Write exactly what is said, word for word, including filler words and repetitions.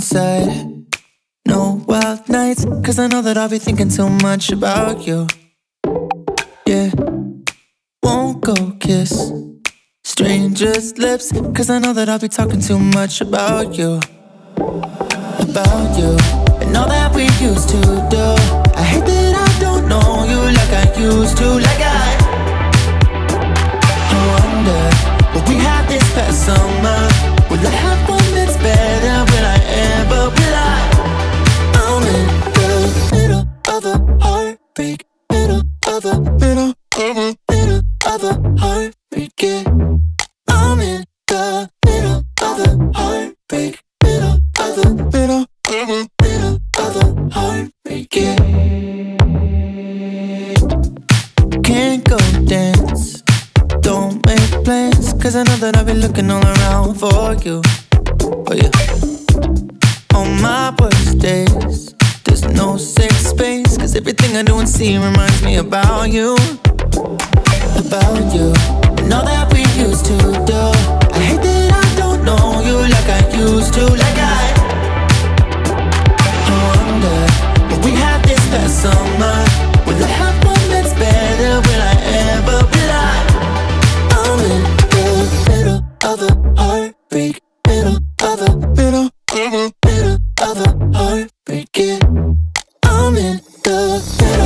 inside. No wild nights, cause I know that I'll be thinking too much about you. Yeah, won't go kiss strangers' lips, cause I know that I'll be talking too much about you. About you, and all that we used to do. I hate that I don't know you like I used to. Like I, I wonder, will we have this past summer? Will I have one that's better? Will I ever, will I? I'm in the middle of a heartbreak. Middle of a, middle of a, middle of a heartbreak, yeah. I'm in the middle of a heartbreak. Middle of a, middle of a, middle of a heartbreak, yeah. Can't go dance, don't make plans, cause I know that I'll be looking all around for you. Oh yeah. On my worst days, there's no safe space, cause everything I do and see reminds me about you. About you, and all that we used to do. I hate that I don't know you like I used to. Like I, I wonder, will we have this past summer? Will I have one that's better? Will I ever, will I? I'm in the middle of a heartbreak. Middle of a, middle of a, middle of a heartbreak, yeah. I'm in the middle